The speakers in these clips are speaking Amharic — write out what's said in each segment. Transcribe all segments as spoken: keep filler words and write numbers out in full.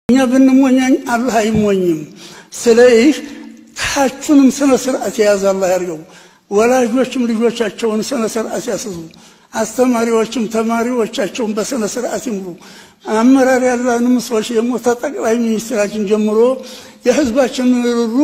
እኛ ብንሞኛኝ አላህ አይሞኝም ስለዚህ ታቹንም ስነ ስርዓት ያዝ አላህ ያርገው ወላጆችም ልጆቻቸውን ስነ ስርዓት ያስዙ አስተማሪዎችም ተማሪዎቻቸውን በስነ ስርዓት ይምሩ አመራር ያላንም ሰዎች ደግሞ ተጠቅላይ ሚኒስትራችን ጀምሮ የህዝባችንን ሩሩ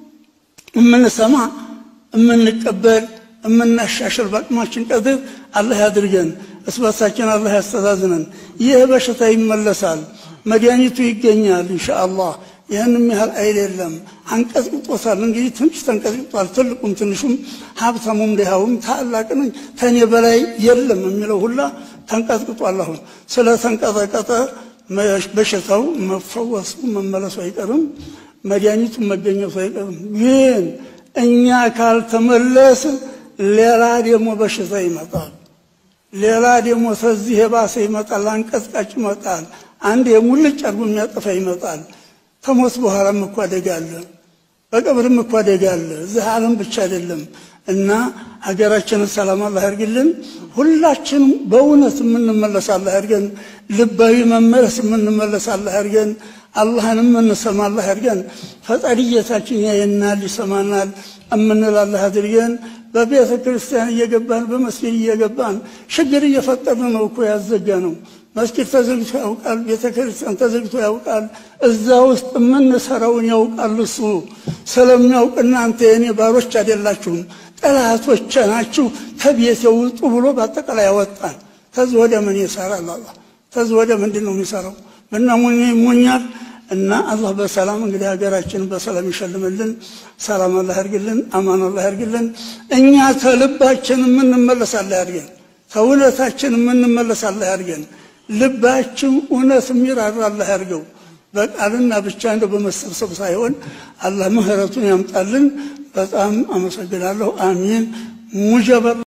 እምንሰማ እምንቀበል እምናሻሽል ባቅማችን ቀድር አላህ ያድርገን እስባሳችን አላህ ያስተዛዝነን ይህ በሽታ ይመለሳል መድኃኒቱ ይገኛል ኢንሻአላህ ያንም ያህል አይደለም አንቀጽቅጦታል እንግዲህ ትንሽ ተንቀጽቅጧል ትልቁም ትንሹም ሀብታሙም ደሃውም ታላቅም ተኔ በላይ የለም የሚለው ሁላ ተንቀጽቅጧል አሁን ስለ ተንቀጠቀጠ በሽታው መፈወሱ መመለሱ አይቀርም መድኃኒቱ መገኘቱ አይቀርም ግን እኛ ካልተመለስ ሌላ ደግሞ በሽታ ይመጣል ሌላ ደግሞ ተዚህ የባሰ ይመጣል አንቀጽቃጭ ይመጣል አንድ የሙልጭ አርጎ የሚያጠፋ ይመጣል ከሞት በኋላም እኮ አደጋለ በቀብርም እኮ አደጋለ እዚህ ዓለም ብቻ አይደለም እና ሀገራችንን ሰላም አላህ ያርግልን ሁላችንም በእውነት የምንመለስ አላህ ያርገን ልባዊ መመለስ የምንመለስ አላህ ያርገን አላህንም እንሰማ አላህ ያርገን ፈጣሪየታችን ያየናል ይሰማናል እምንል አላህ ያድርገን በቤተ ክርስቲያን እየገባን በመስጊድ እየገባን ችግር እየፈጠርን ነው እኮ ያዘጋነው መስጊድ ተዘግቶ ያውቃል ቤተ ክርስቲያን ተዘግቶ ያውቃል እዛ ውስጥ ምን ሰራውን ያውቃል እሱ ስለሚያውቅ እናንተ የኔ ባሮች አይደላችሁም ጠላቶች ናችሁ ከቤት ይውጡ ብሎ በአጠቃላይ ያወጣን ተዝ ወደ ምን ይሰራል አላህ ተዝ ወደ ምንድነው የሚሰራው በእናሙኝ ሙኛል እና አላህ በሰላም እንግዲህ ሀገራችን በሰላም ይሸልምልን ሰላም አላህ ያርግልን አማን አላህ ያርግልን እኛ ተልባችን ምን እንመለስ አላህ ያርገን ተውለታችን ምን እንመለስ አላህ ያርገን ልባችን እውነት ሚራራ አላህ ያርገው በቃልና ብቻ እንደው በመሰብሰብ ሳይሆን አላህ ምህረቱን ያምጣልን በጣም አመሰግናለሁ አሚን ሙጀበር